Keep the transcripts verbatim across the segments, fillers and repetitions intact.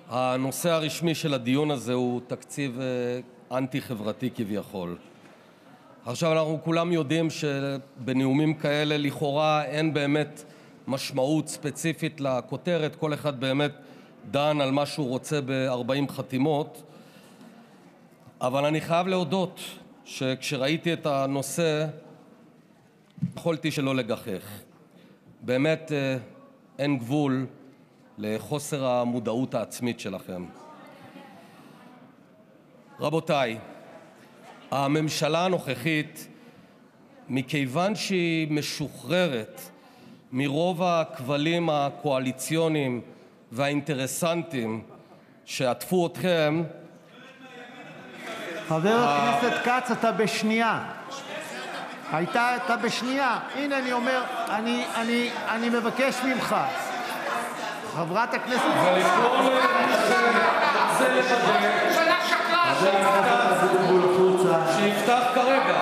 הנושא הרשמי של הדיון הזה הוא תקציב אנטי-חברתי כביכול. עכשיו אנחנו כולם יודעים שבנאומים כאלה לכאורה אין באמת משמעות ספציפית לכותרת, כל אחד באמת דן על מה שהוא רוצה ב-ארבעים חתימות, אבל אני חייב להודות שכשראיתי את הנושא יכולתי שלא לגחך. באמת אין גבול לחוסר המודעות העצמית שלכם. רבותיי, הממשלה הנוכחית, מכיוון שהיא משוחררת מרוב הכבלים הקואליציוניים והאינטרסנטים שעטפו אתכם, חבר הכנסת כץ, אתה בשנייה. הייתה, אתה בשנייה. הנה, אני אומר, אני, אני, אני מבקש ממך. חברת הכנסת... ולכל זה לבדק, שיפתח כרגע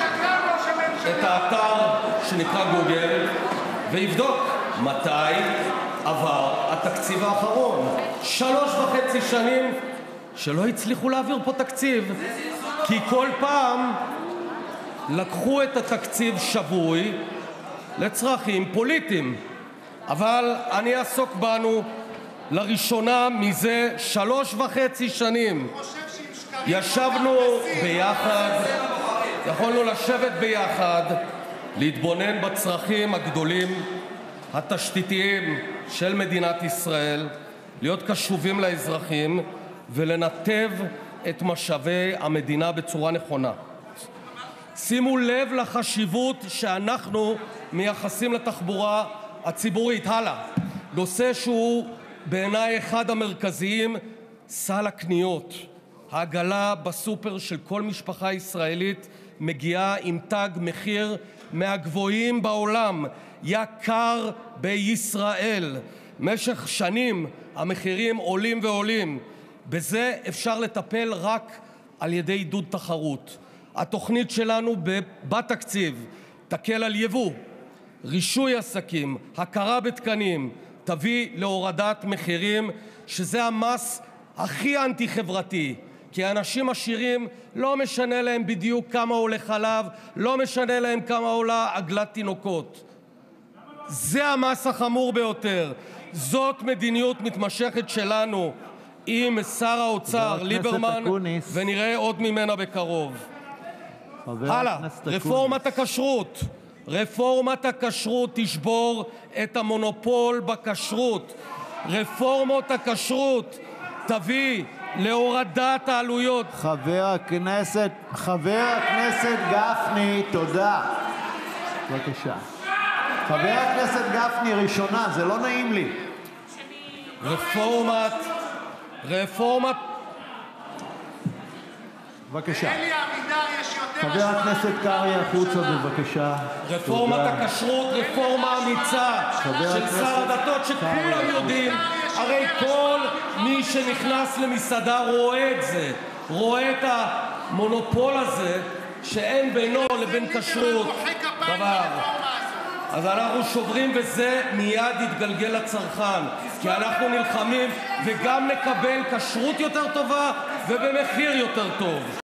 את האתר שנקרא גוגל ויבדוק מתי עבר התקציב האחרון. שלוש וחצי שנים שלא הצליחו להעביר פה תקציב, כי כל פעם לקחו את התקציב שבוי לצרכים פוליטיים. אבל אני אעסוק בנו. לראשונה מזה שלוש וחצי שנים ישבנו ביחד, יכולנו לשבת ביחד, להתבונן בצרכים הגדולים, התשתיתיים של מדינת ישראל, להיות קשובים לאזרחים ולנתב את משאבי המדינה בצורה נכונה. שימו לב לחשיבות שאנחנו מייחסים לתחבורה הציבורית. הלאה, נושא שהוא בעיניי אחד המרכזיים, סל הקניות. העגלה בסופר של כל משפחה ישראלית מגיעה עם תג מחיר מהגבוהים בעולם, יקר בישראל. במשך שנים המחירים עולים ועולים. בזה אפשר לטפל רק על ידי עידוד תחרות. התוכנית שלנו בתקציב תקל על יבוא, רישוי עסקים, הכרה בתקנים, תביא להורדת מחירים, שזה המס הכי אנטי-חברתי. כי אנשים עשירים לא משנה להם בדיוק כמה עולה חלב, לא משנה להם כמה עולה עגלת תינוקות. זה המס החמור ביותר. זאת מדיניות מתמשכת שלנו עם שר האוצר ליברמן, ונראה עוד ממנה בקרוב. הלאה, רפורמת הכשרות. רפורמת הכשרות תשבור את המונופול בכשרות. רפורמות הכשרות תביא להורדת העלויות. חבר הכנסת, חבר הכנסת גפני, תודה. בבקשה. חבר הכנסת גפני, ראשונה, זה לא נעים לי. רפורמת, רפורמת... בבקשה. חבר הכנסת קרעי, החוצה בבקשה. רפורמת הכשרות, רפורמה אמיצה של שר הדתות שכולם יודעים. הרי כל מי שנכנס למסעדה רואה את זה, רואה את המונופול הזה שאין בינו לבין כשרות דבר. אז אנחנו שוברים וזה מיד יתגלגל לצרכן, כי אנחנו נלחמים וגם נקבל כשרות יותר טובה ובמחיר יותר טוב.